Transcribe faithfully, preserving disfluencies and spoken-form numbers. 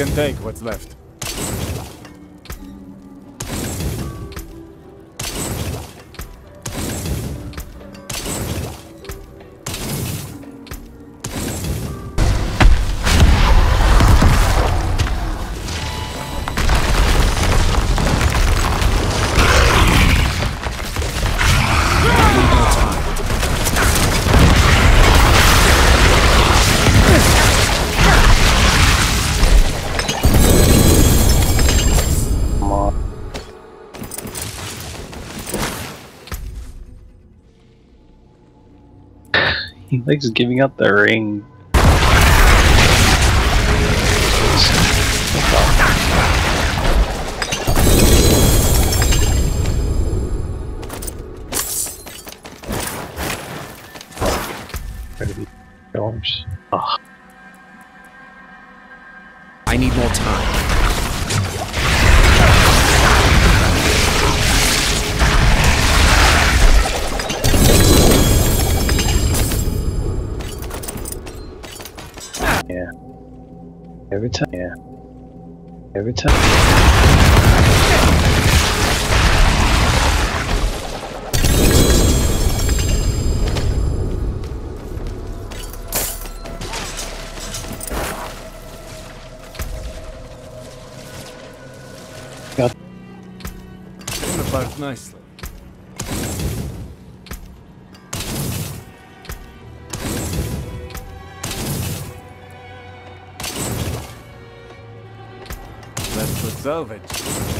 can take what's left. He likes giving out the ring. Dollars. Oh. I need more time. Yeah. Every time. Yeah. Every time. Got. Came apart nicely. Let's put salvage.